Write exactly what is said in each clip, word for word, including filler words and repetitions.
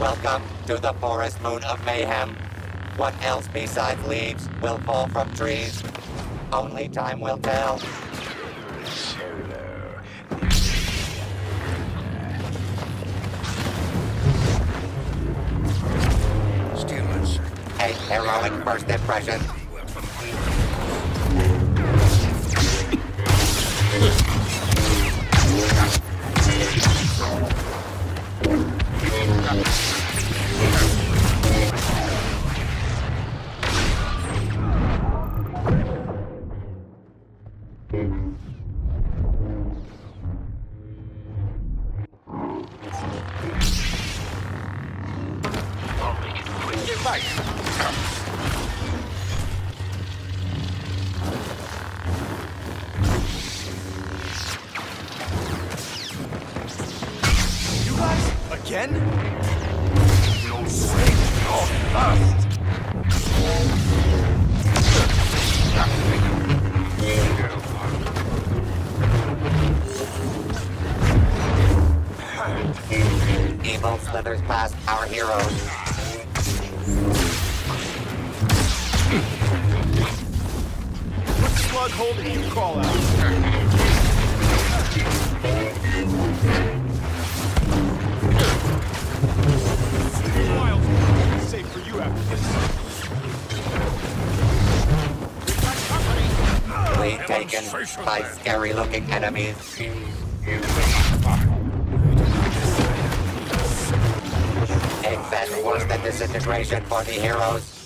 Welcome to the forest moon of mayhem. What else besides leaves will fall from trees? Only time will tell. Steelers. A heroic first impression. I'll make it quick. Get back. You guys? Again? You'll save your dust! Evil slithers past our heroes. What slug hole did you crawl out? Wild. Safe for you after this. Lead taken by scary-looking enemies. Even worse than disintegration for the heroes.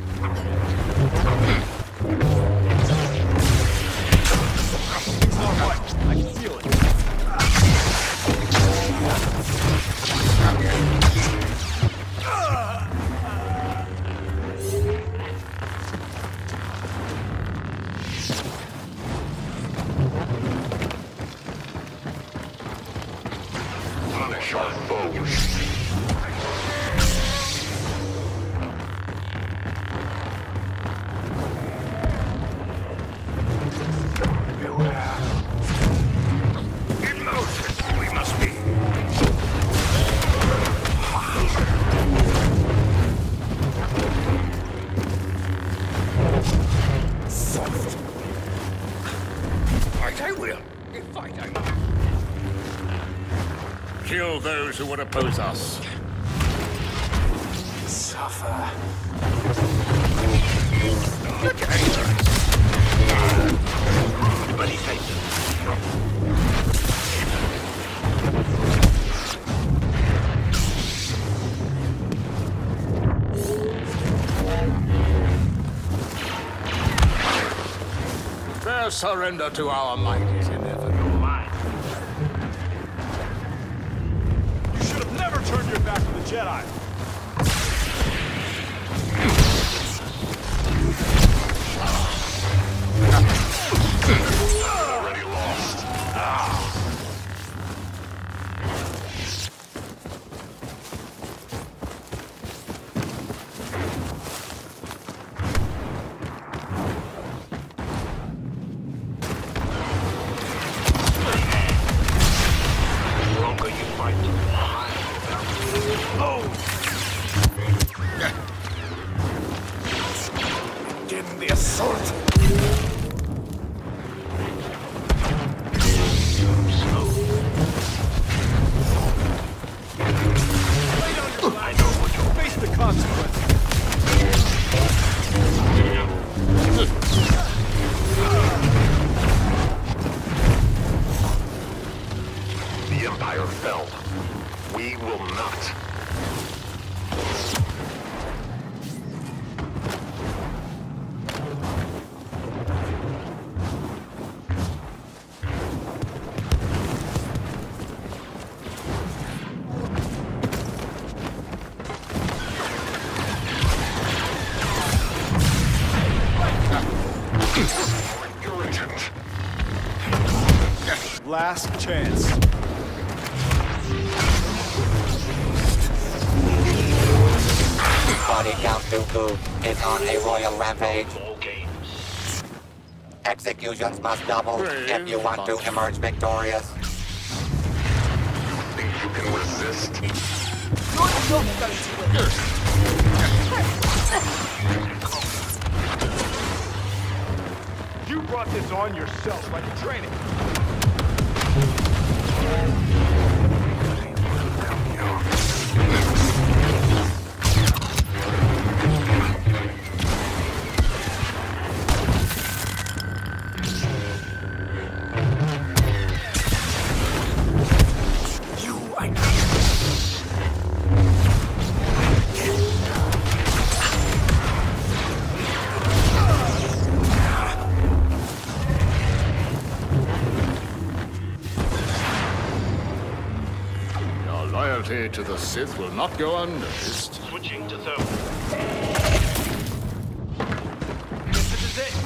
It's not right. I can feel it. Punish our foes. Kill those who would oppose us. Suffer. Look at Endor. Everybody take them. Their surrender to our might is inevitable. You should have never turned your back to the Jedi. Already lost. Ah. The longer you fight, the more. Begin the assault. I know what you'll Face the consequences. The Empire fell. We will not. Last chance. Body Count Dooku is on a royal rampage. All games. Executions must double if you want to emerge victorious. Think you can resist? You're not going to win. You brought this on yourself like a training. Loyalty to the Sith will not go unnoticed. Switching to thermal. This is it.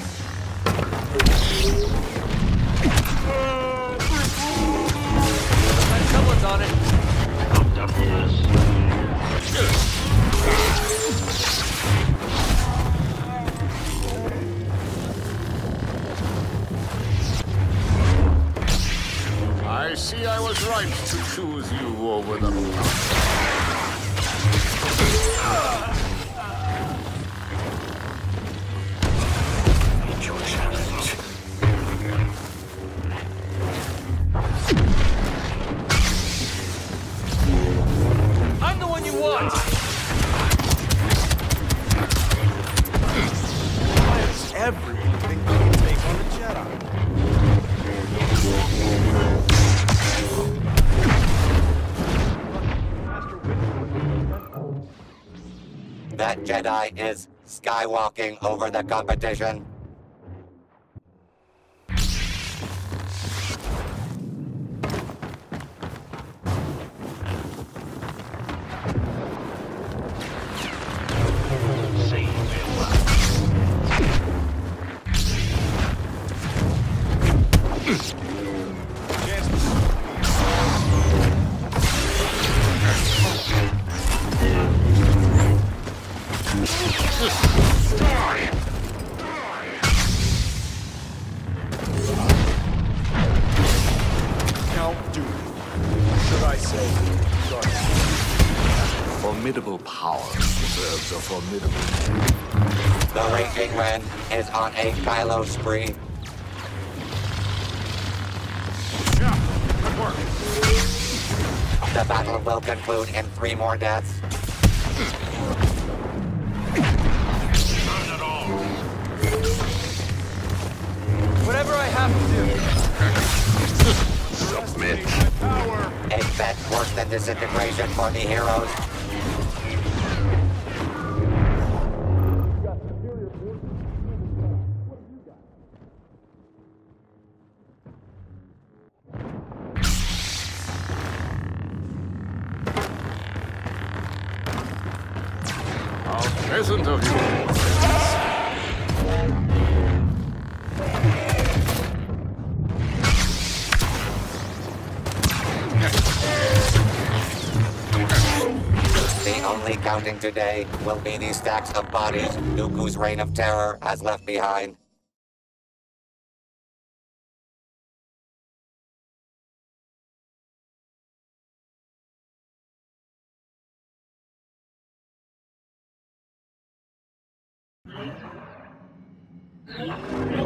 Someone's on it. Pumped up for this. I see I was right to choose you over the Meet your challenge. I'm the one you want. Why does everyone think they can take on the Jedi? That Jedi is skywalking over the competition. Save Count Dooku. Should I say, sorry. formidable power deserves a formidable. The Raging Ren is on a Kylo spree. Yeah, good work. The battle will conclude in three more deaths. Not at all. Whatever I have to do. Submit. My power. A bet worse than disintegration for the heroes. How pleasant of you. The only counting today will be the stacks of bodies Dooku's reign of terror has left behind. Thank you.